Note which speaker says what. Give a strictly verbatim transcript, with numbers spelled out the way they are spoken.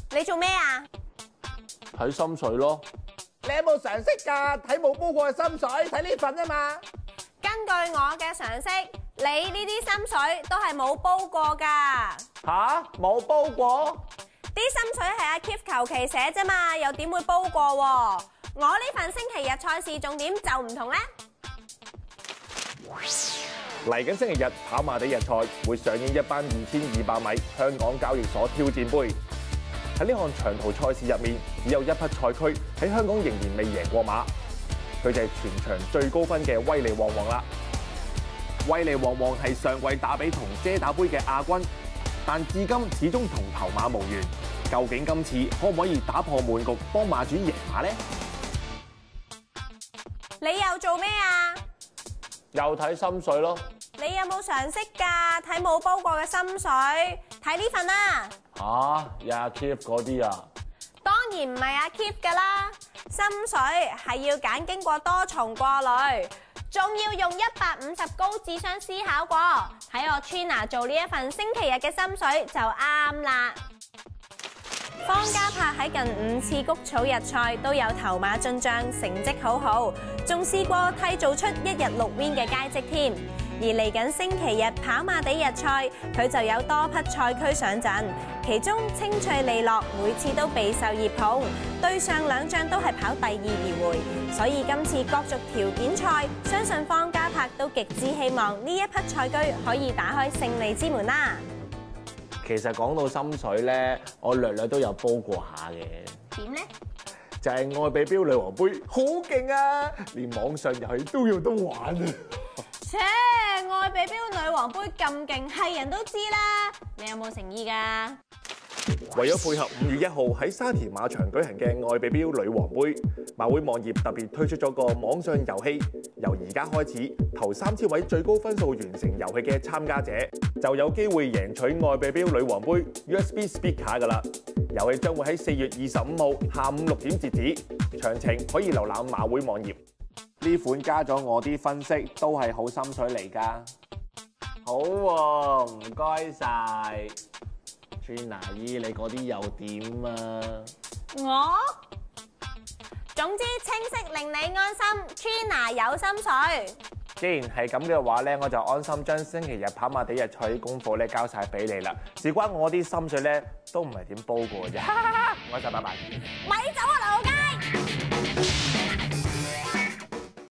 Speaker 1: 你做咩啊？
Speaker 2: 睇心水咯。
Speaker 3: 你有冇常識㗎？睇冇煲過嘅心水，睇呢份啊嘛。
Speaker 1: 根據我嘅常識，你呢啲心水都係冇煲過㗎。
Speaker 3: 吓？冇煲過？
Speaker 1: 啲心水係阿 Keith 求其寫啫嘛，又點會煲過喎？我呢份星期日賽事重點就唔同咧。
Speaker 4: 嚟緊星期日跑馬地日賽會上演一班二千二百米香港交易所挑戰杯。喺呢項長途賽事入面，只有一匹賽區喺香港仍然未贏過馬，佢就係全場最高分嘅威利旺旺啦。威利旺旺係上季打比同遮打杯嘅亞軍，但至今始終同頭馬無緣。究竟今次可唔可以打破悶局，幫馬主贏馬呢？
Speaker 1: 你又做咩啊？
Speaker 2: 又睇心水咯。
Speaker 1: 你有冇常識㗎？睇冇煲過嘅心水，睇呢份啊！
Speaker 2: 嚇，有阿 Keith 嗰啲啊？
Speaker 1: 當然唔係阿 Keith 㗎啦，心水係要揀經過多重過濾，仲要用一百五十高智商思考過。喺我 Trina 做呢一份星期日嘅心水就啱啦。方嘉柏喺近五次谷草日賽都有頭馬進帳，成績好好，仲試過締造出一日六 win 嘅佳績添。而嚟緊星期日跑馬地日賽，佢就有多匹賽區上陣，其中清脆利落每次都備受熱捧，對上兩仗都係跑第二而回，所以今次角逐條件賽，相信方嘉柏都極之希望呢一匹賽駒可以打開勝利之門啦。
Speaker 2: 其實講到心水咧，我略略都有煲過下嘅。
Speaker 1: 點呢？
Speaker 4: 就係愛比標女王杯，好勁啊！連網上遊戲都有得玩啊！
Speaker 1: 切，愛比標女王杯咁勁，係人都知啦。你有冇誠意㗎？
Speaker 4: 為咗配合五月一號喺沙田馬場舉行嘅愛比標女王杯，馬會網頁特別推出咗個網上遊戲，由而家開始，頭三千位最高分數完成遊戲嘅參加者，就有機會贏取愛比標女王杯 U S B speaker 㗎啦。遊戲將會喺四月二十五號下午六點截止，詳情可以瀏覽馬會網頁。
Speaker 2: 呢款加咗我啲分析都係好心水嚟㗎。好喎，唔該晒。Trina姨，你嗰啲又點啊？
Speaker 1: 我總之清晰令你安心 ，Trina 有心水。
Speaker 2: 既然係咁嘅話咧，我就安心將星期日跑馬地日賽啲功課咧交晒俾你啦。事關我啲心水咧，都唔係點煲過啫。唔該晒，拜拜。
Speaker 1: 咪走啊，劉